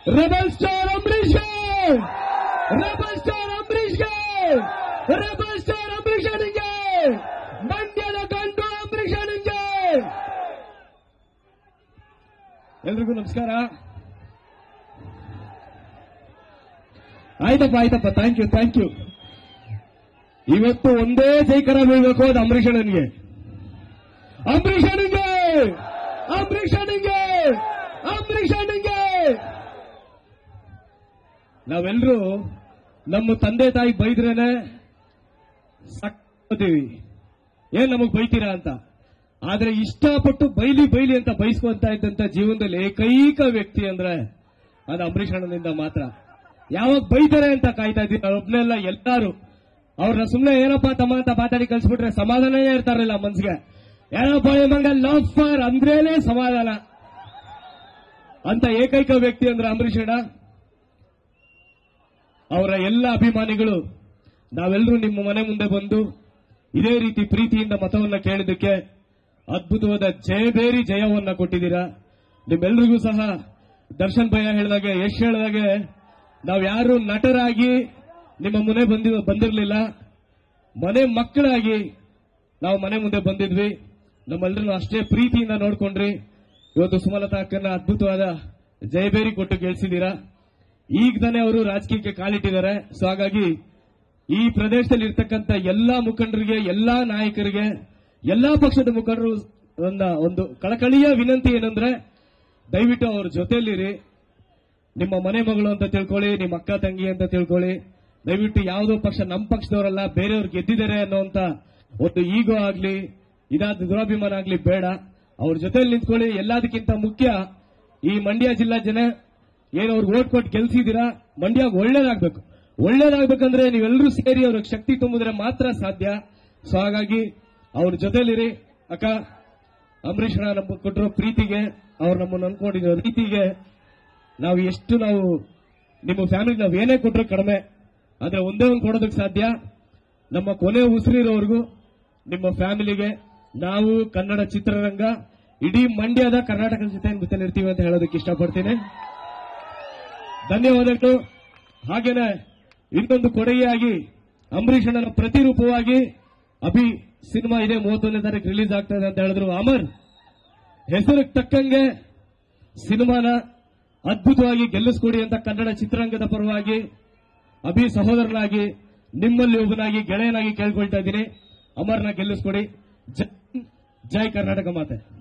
Rebel star Ambareesh rebel star Ambareesh rebel star Ambareesh ಅಣ್ಣನಿಗೆ ಮಂಡ್ಯದ ಗಂಡು ಅಂಬರೀಷ್ ಅಣ್ಣನಿಗೆ ಎಲ್ರಿಗೂ ನಮಸ್ಕಾರ. ಆಯ್ತಪ್ಪ ಥ್ಯಾಂಕ್ ಯು. ಇವತ್ತು ಒಂದೇ ಜೈಕರ ಬೀಳ್ಬೇಕು ಅದು ಅಂಬರೀಷ್ ಅಣ್ಣನಿಗೆ ನಾವೆಲ್ಲರೂ ನಮ್ಮ ತಂದೆ ತಾಯಿ ಬೈದ್ರೇನೆ ಸಾಕ್ತೀವಿ, ಏನ್ ನಮಗ್ ಬೈತೀರಾ ಅಂತ. ಆದ್ರೆ ಇಷ್ಟಪಟ್ಟು ಬೈಲಿ ಅಂತ ಬೈಸ್ಕೊಂತ ಇದ್ದಂತ ಜೀವನದಲ್ಲಿ ಏಕೈಕ ವ್ಯಕ್ತಿ ಅಂದ್ರೆ ಅದು ಅಂಬರೀಷ್ ಅಣ್ಣನಿಂದ ಮಾತ್ರ. ಯಾವಾಗ ಬೈತಾರೆ ಅಂತ ಕಾಯ್ತಾ ಇದ್ದೀವಿ ಒಬ್ನೆಲ್ಲ. ಎಲ್ಲಾರು ಅವ್ರನ್ನ ಸುಮ್ಮನೆ ಏನಪ್ಪಾ ತಮ್ಮ ಅಂತ ಮಾತಾಡಿ ಕಳ್ಸಿಬಿಟ್ರೆ ಸಮಾಧಾನನೇ ಇರ್ತಾರಲ್ಲ ಮನ್ಸಿಗೆ. ಏನಪ್ಪ ಮಂಗ ಲವ್ ಫಾರ್ ಅಂದ್ರೇನೆ ಸಮಾಧಾನ ಅಂತ ಏಕೈಕ ವ್ಯಕ್ತಿ ಅಂದ್ರೆ ಅಂಬರೀಷ್ ಅಣ್ಣ. ಅವರ ಎಲ್ಲ ಅಭಿಮಾನಿಗಳು ನಾವೆಲ್ಲರೂ ನಿಮ್ಮ ಮನೆ ಮುಂದೆ ಬಂದು ಇದೇ ರೀತಿ ಪ್ರೀತಿಯಿಂದ ಮತವನ್ನ ಕೇಳಿದ್ದಕ್ಕೆ ಅದ್ಭುತವಾದ ಜಯಬೇರಿ ಜಯವನ್ನ ಕೊಟ್ಟಿದ್ದೀರಾ. ನಿಮ್ಮೆಲ್ಲರಿಗೂ ಸಹ ದರ್ಶನ್ ಭಯ್ಯ ಹೇಳಿದಾಗೆ, ಯಶ್ ಹೇಳಿದಾಗೆ, ನಾವು ಯಾರು ನಟರಾಗಿ ನಿಮ್ಮ ಮನೆ ಬಂದಿರಲಿಲ್ಲ, ಮನೆ ಮಕ್ಕಳಾಗಿ ನಾವು ಮನೆ ಮುಂದೆ ಬಂದಿದ್ವಿ. ನಮ್ಮೆಲ್ಲರನ್ನು ಅಷ್ಟೇ ಪ್ರೀತಿಯಿಂದ ನೋಡ್ಕೊಂಡ್ರಿ. ಇವತ್ತು ಸುಮಲತಾ ಅಕ್ಕನ್ನ ಅದ್ಭುತವಾದ ಜಯಬೇರಿ ಕೊಟ್ಟು ಗೆಲ್ಸಿದ್ದೀರಾ. ಈಗ ತಾನೇ ಅವರು ರಾಜಕೀಯಕ್ಕೆ ಕಾಲಿಟ್ಟಿದ್ದಾರೆ. ಸೊ ಹಾಗಾಗಿ ಈ ಪ್ರದೇಶದಲ್ಲಿ ಇರ್ತಕ್ಕಂಥ ಎಲ್ಲಾ ಮುಖಂಡರಿಗೆ, ಎಲ್ಲಾ ನಾಯಕರಿಗೆ, ಎಲ್ಲಾ ಪಕ್ಷದ ಮುಖಂಡರು ಒಂದು ಕಳಕಳಿಯ ವಿನಂತಿ ಏನಂದ್ರೆ, ದಯವಿಟ್ಟು ಅವ್ರ ಜೊತೆಯಲ್ಲಿರಿ. ನಿಮ್ಮ ಮನೆ ಮಗಳು ಅಂತ ತಿಳ್ಕೊಳ್ಳಿ, ನಿಮ್ಮ ಅಕ್ಕ ತಂಗಿ ಅಂತ ತಿಳ್ಕೊಳ್ಳಿ. ದಯವಿಟ್ಟು ಯಾವುದೋ ಪಕ್ಷ ನಮ್ಮ ಪಕ್ಷದವರಲ್ಲ, ಬೇರೆಯವ್ರು ಗೆದ್ದಿದ್ದಾರೆ ಅನ್ನೋಂತ ಒಂದು ಈಗೋ ಆಗ್ಲಿ, ಇದಾದ ದುರಾಭಿಮಾನ ಆಗ್ಲಿ ಬೇಡ. ಅವ್ರ ಜೊತೆಯಲ್ಲಿ ನಿಂತ್ಕೊಳ್ಳಿ. ಎಲ್ಲದಕ್ಕಿಂತ ಮುಖ್ಯ ಈ ಮಂಡ್ಯ ಜಿಲ್ಲಾ ಜನ ಏನು ಅವ್ರಿಗೆ ಓಟ್ ಕೊಟ್ಟು ಗೆಲ್ಸಿದ್ದೀರಾ, ಮಂಡ್ಯ ಒಳ್ಳೇದಾಗಬೇಕಂದ್ರೆ ನೀವೆಲ್ಲರೂ ಸೇರಿ ಅವ್ರಿಗೆ ಶಕ್ತಿ ತುಂಬಿದ್ರೆ ಮಾತ್ರ ಸಾಧ್ಯ. ಸೊ ಹಾಗಾಗಿ ಅವ್ರ ಜೊತೆಲಿರಿ. ಅಕ್ಕ ಅಂಬರೀಷ್ ನಮ್ಗೆ ಕೊಟ್ಟಿರೋ ಪ್ರೀತಿಗೆ, ಅವ್ರು ನಮ್ಮನ್ನು ಅನ್ಕೊಂಡಿರೋ ರೀತಿಗೆ ನಾವು ನಿಮ್ಮ ಫ್ಯಾಮಿಲಿ ನಾವು ಏನೇ ಕೊಟ್ಟರು ಕಡಿಮೆ. ಆದ್ರೆ ಒಂದೇ ಒಂದು ಕೊಡೋದಕ್ಕೆ ಸಾಧ್ಯ, ನಮ್ಮ ಕೊನೆ ಉಸಿರಿರೋವರೆಗೂ ನಿಮ್ಮ ಫ್ಯಾಮಿಲಿಗೆ ನಾವು ಕನ್ನಡ ಚಿತ್ರರಂಗ ಇಡೀ ಮಂಡ್ಯದ ಕರ್ನಾಟಕದ ಜೊತೆ ಇರ್ತೀವಿ ಅಂತ ಹೇಳೋದಕ್ಕೆ ಇಷ್ಟಪಡ್ತೀನಿ. ಧನ್ಯವಾದಗಳು. ಹಾಗೇನೆ ಇನ್ನೊಂದು ಕೊಡುಗೆಯಾಗಿ ಅಂಬರೀಷ್ ಅಣ್ಣನ ಪ್ರತಿರೂಪವಾಗಿ ಅಭಿ ಸಿನಿಮಾ ಇದೆ 31ನೇ ತಾರೀಕು ರಿಲೀಸ್ ಆಗ್ತದೆ ಅಂತ ಹೇಳಿದ್ರು. ಅಮರ್ ಹೆಸರಿಗೆ ತಕ್ಕಂಗೆ ಸಿನಿಮಾನ ಅದ್ಭುತವಾಗಿ ಗೆಲ್ಲಿಸ್ಕೊಡಿ ಅಂತ ಕನ್ನಡ ಚಿತ್ರರಂಗದ ಪರವಾಗಿ ಅಭಿ ಸಹೋದರನಾಗಿ, ನಿಮ್ಮಲ್ಲಿ ಒಬ್ಬನಾಗಿ, ಗೆಳೆಯನಾಗಿ ಕೇಳ್ಕೊಳ್ತಾ ಇದ್ದೀನಿ. ಅಮರ್ನ ಗೆಲ್ಲಿಸ್ಕೊಡಿ. ಜೈ ಕರ್ನಾಟಕ ಮಾತೆ.